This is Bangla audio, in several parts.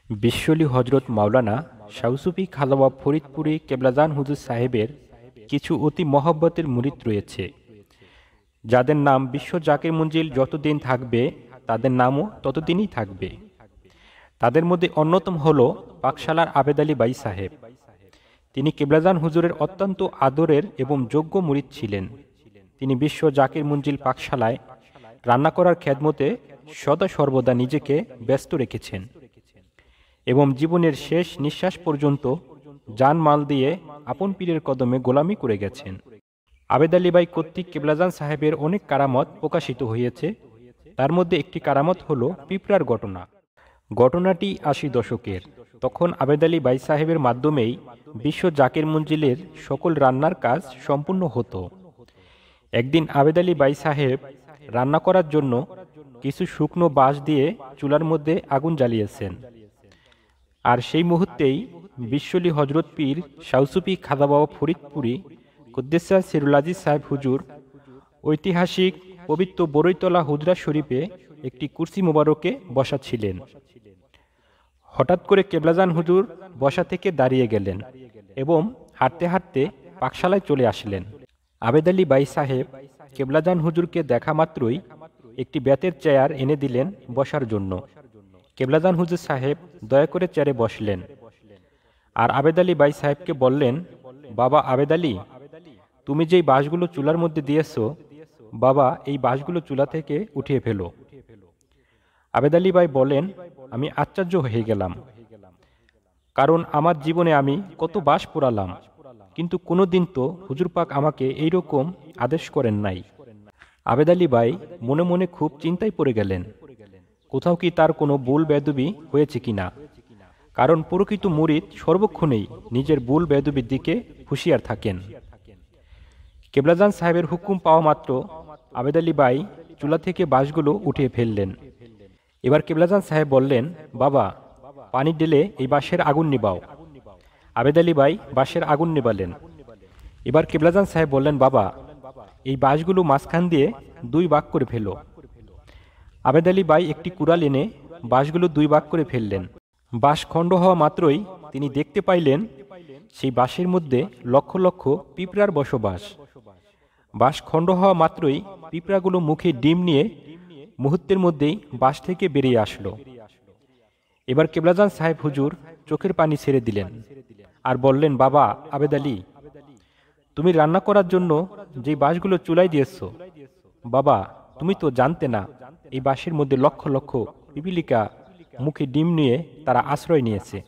বিশ্বলি হজরত মাওলানা শাউসুফি খাজাবাব ফরিদপুরি কেবলাজান হুজুর সাহেবের কিছু অতি মহব্বতের মুরিদ রয়েছে, যাদের নাম বিশ্ব জাকির মঞ্জিল যতদিন থাকবে তাদের নামও ততদিনই থাকবে। তাদের মধ্যে অন্যতম হল পাকশালার আবেদ আলী বাই সাহেব। তিনি কেবলাজান হুজুরের অত্যন্ত আদরের এবং যোগ্য মুরিদ ছিলেন। তিনি বিশ্ব জাকির মঞ্জিল পাকশালায় রান্না করার খেদমতে সদা সর্বদা নিজেকে ব্যস্ত রেখেছেন এবং জীবনের শেষ নিঃশ্বাস পর্যন্ত জান মাল দিয়ে আপন পীরের কদমে গোলামি করে গেছেন। আবেদ আলী বাই কর্তৃক কেবলাজান সাহেবের অনেক কারামত প্রকাশিত হয়েছে। তার মধ্যে একটি কারামত হল পিঁপড়ার ঘটনা। ঘটনাটি ৮০ দশকের। তখন আবেদ আলী বাই সাহেবের মাধ্যমেই বিশ্ব জাকির মঞ্জিলের সকল রান্নার কাজ সম্পূর্ণ হতো। একদিন আবেদ আলী বাই সাহেব রান্না করার জন্য কিছু শুকনো বাঁশ দিয়ে চুলার মধ্যে আগুন জ্বালিয়েছেন। আর সেই মুহূর্তেই বিশ্বলি হজরত পীর শাউসুফি খাজাবাবা ফরিদপুরি কুদ্দেসা সিরুল আজিজ সাহেব হুজুর ঐতিহাসিক পবিত্র বরৈতলা হুজরা শরীফে একটি কুরসি মোবারকে বসা ছিলেন। হঠাৎ করে কেবলাজান হুজুর বসা থেকে দাঁড়িয়ে গেলেন এবং হাঁটতে হাঁটতে পাকশালায় চলে আসলেন। আবেদ আলী বাই সাহেব কেবলাজান হুজুরকে দেখা মাত্রই একটি বেতের চেয়ার এনে দিলেন বসার জন্য। কেবলাজান হুজুর সাহেব দয়া করে চেয়ারে বসলেন আর আবেদ আলী বাই সাহেবকে বললেন, বাবা আবেদ আলী, তুমি যেই বাঁশগুলো চুলার মধ্যে দিয়েছ, বাবা এই বাঁশগুলো চুলা থেকে উঠিয়ে ফেলো। আবেদ আলী বাই বলেন, আমি আশ্চর্য হয়ে গেলাম, কারণ আমার জীবনে আমি কত বাঁশ পোড়ালাম, কিন্তু কোনো দিন তো হুজুর পাক আমাকে এইরকম আদেশ করেন নাই। আবেদ আলী বাই মনে মনে খুব চিন্তায় পড়ে গেলেন, কোথাও কি তার কোনো ভুল বেদবি হয়েছে কিনা, কারণ প্রকৃত মুরিদ সর্বক্ষণেই নিজের ভুল বেদবির দিকে হুঁশিয়ার থাকেন। কেবলাজান সাহেবের হুকুম পাওয়া মাত্র আবেদ আলী বাই চুলা থেকে বাঁশগুলো উঠিয়ে ফেললেন। এবার কেবলাজান সাহেব বললেন, বাবা পানি ঢেলে এই বাঁশের আগুন নিবাও। আবেদ আলী বাই বাঁশের আগুন নিবালেন। এবার কেবলাজান সাহেব বললেন, বাবা এই বাঁশগুলো মাঝখান দিয়ে 2 ভাগ করে ফেলো। আবেদ আলী বাই একটি কুড়াল এনে বাঁশগুলো 2 ভাগ করে ফেললেন। বাঁশ খণ্ড হওয়া মাত্রই তিনি দেখতে পাইলেন সেই বাঁশের মধ্যে লক্ষ লক্ষ পিঁপড়ার বসবাস। বাঁশ খণ্ড হওয়া মাত্রই পিঁপড়াগুলো মুখে ডিম নিয়ে মুহূর্তের মধ্যেই বাঁশ থেকে বেরিয়ে আসলো। এবার কেবলাজান সাহেব হুজুর চোখের পানি ছেড়ে দিলেন আর বললেন, বাবা আবেদ আলী, তুমি রান্না করার জন্য যে বাঁশগুলো চুলায় দিয়েছ, বাবা তুমি তো জানতে না এই বাঁশের মধ্যে লক্ষ লক্ষ পিপিলিকা মুখে ডিম নিয়ে তারা আশ্রয় নিয়েছে।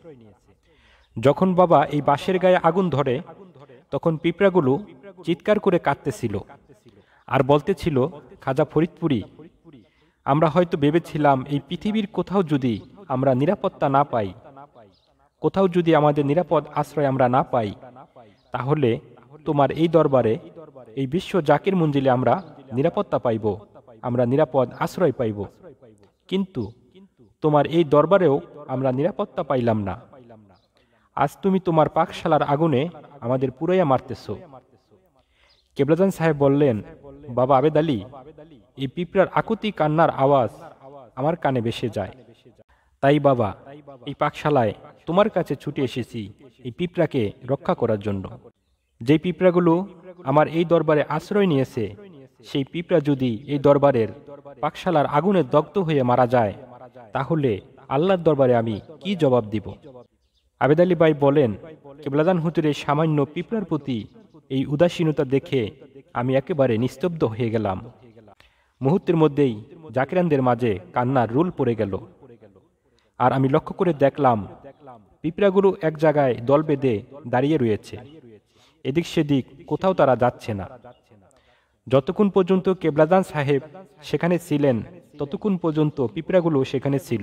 যখন বাবা এই বাঁশের গায়ে আগুন ধরে, তখন পিঁপড়াগুলো চিৎকার করে কাঁদতেছিল আর বলতেছিল, খাজা ফরিদপুরি, আমরা হয়তো ভেবেছিলাম এই পৃথিবীর কোথাও যদি আমরা নিরাপত্তা না পাই, কোথাও যদি আমাদের নিরাপদ আশ্রয় আমরা না পাই, তাহলে তোমার এই দরবারে, এই বিশ্ব জাকির মঞ্জিলে আমরা নিরাপত্তা পাইব, আমরা নিরাপদ আশ্রয় পাইব। কিন্তু তোমার এই দরবারেও আমরা নিরাপত্তা পাইলাম না। আজ তুমি তোমার পাকশালার আগুনে আমাদের পুরাইয়া মারতেছ। কেবলাজান সাহেব বললেন, বাবা আবেদ আলী, এই পিঁপড়ার আকুতি কান্নার আওয়াজ আমার কানে ভেসে যায়। তাই বাবা এই পাকশালায় তোমার কাছে ছুটে এসেছি এই পিঁপড়াকে রক্ষা করার জন্য। যে পিঁপড়াগুলো আমার এই দরবারে আশ্রয় নিয়েছে, সেই পিঁপড়া যদি এই দরবারের পাকশালার আগুনে দগ্ধ হয়ে মারা যায়, তাহলে আল্লাহর দরবারে আমি কি জবাব দিব? আবেদ আলী বাই বলেন, কেবলাজান হুজুরের সামান্য পিঁপড়ার প্রতি এই উদাসীনতা দেখে আমি একেবারে নিস্তব্ধ হয়ে গেলাম। মুহূর্তের মধ্যেই জাকিরানদের মাঝে কান্নার রোল পড়ে গেল। আর আমি লক্ষ্য করে দেখলাম পিঁপড়াগুলো এক জায়গায় দল বেঁধে দাঁড়িয়ে রয়েছে, এদিক সেদিক কোথাও তারা যাচ্ছে না। যতক্ষণ পর্যন্ত কেবলাজান সাহেব সেখানে ছিলেন, ততক্ষণ পর্যন্ত পিঁপড়াগুলো সেখানে ছিল।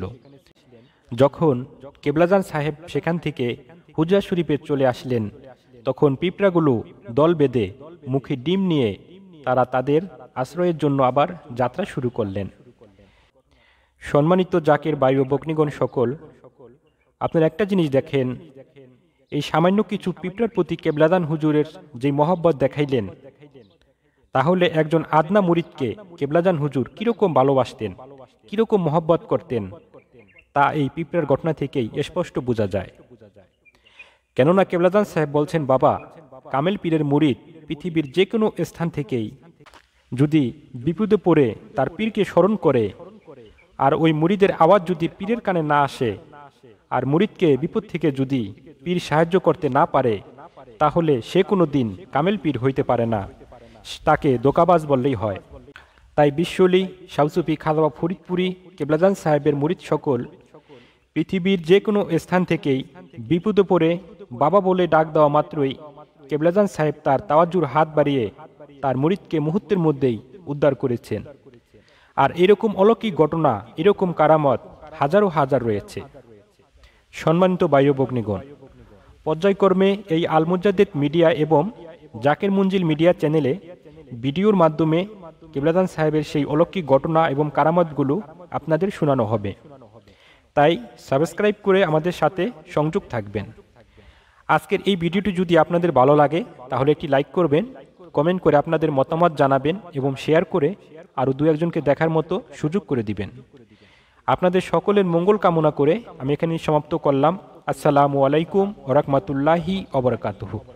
যখন কেবলাজান সাহেব সেখান থেকে হুজরা শরীফে চলে আসলেন, তখন পিঁপড়াগুলো দল বেঁধে মুখে ডিম নিয়ে তারা তাদের আশ্রয়ের জন্য আবার যাত্রা শুরু করলেন। সম্মানিত জাকির বায়ু বগ্নিগণ সকল, আপনারা একটা জিনিস দেখেন, এই সামান্য কিছু পিঁপড়ার প্রতি কেবলাজান হুজুরের যে মহব্বত দেখাইলেন, তাহলে একজন আদনা মুরিদকে কেবলাজান হুজুর কিরকম ভালোবাসতেন, কিরকম মহব্বত করতেন, তা এই পিঁপড়ার ঘটনা থেকেই স্পষ্ট বোঝা যায়। কেননা কেবলাজান সাহেব বলছেন, বাবা, কামেল পীরের মুরিদ পৃথিবীর যে কোনো স্থান থেকেই যদি বিপদে পড়ে তার পীরকে স্মরণ করে, আর ওই মুরিদের আওয়াজ যদি পীরের কানে না আসে, আর মুরিদকে বিপদ থেকে যদি পীর সাহায্য করতে না পারে, তাহলে সে কোনো দিন কামেল পীর হইতে পারে না, তাকে দোকাবাজ বললেই হয়। তাই বিশ্বলি শাউসুফি খাজাবা ফরিদপুরি কেবলাজান সাহেবের মুরিদ সকল পৃথিবীর যে কোনো স্থান থেকেই বিপদে পড়ে বাবা বলে ডাক দেওয়া মাত্রই কেবলাজান সাহেব তার তাওয়াজ্জুর হাত বাড়িয়ে তার মুরিদকে মুহূর্তের মধ্যেই উদ্ধার করেছেন। আর এরকম অলৌকিক ঘটনা, এরকম কারামত হাজারো হাজার রয়েছে। সম্মানিত ভাই ও ভগ্নীগণ, পর্যায়ক্রমে এই আল মুজাদ্দিদ মিডিয়া এবং জাকির মঞ্জিল মিডিয়া চ্যানেলে ভিডিওর মাধ্যমে কেবলাজান সাহেবের সেই অলৌকিক ঘটনা এবং কারামতগুলো আপনাদের শোনানো হবে। তাই সাবস্ক্রাইব করে আমাদের সাথে সংযোগ থাকবেন। আজকের এই ভিডিওটি যদি আপনাদের ভালো লাগে তাহলে একটি লাইক করবেন, কমেন্ট করে আপনাদের মতামত জানাবেন এবং শেয়ার করে আরও দু একজনকে দেখার মতো সুযোগ করে দিবেন। আপনাদের সকলের মঙ্গল কামনা করে আমি এখানে সমাপ্ত করলাম। আসসালামু আলাইকুম ওয়া রাহমাতুল্লাহি ওয়া বারাকাতুহু।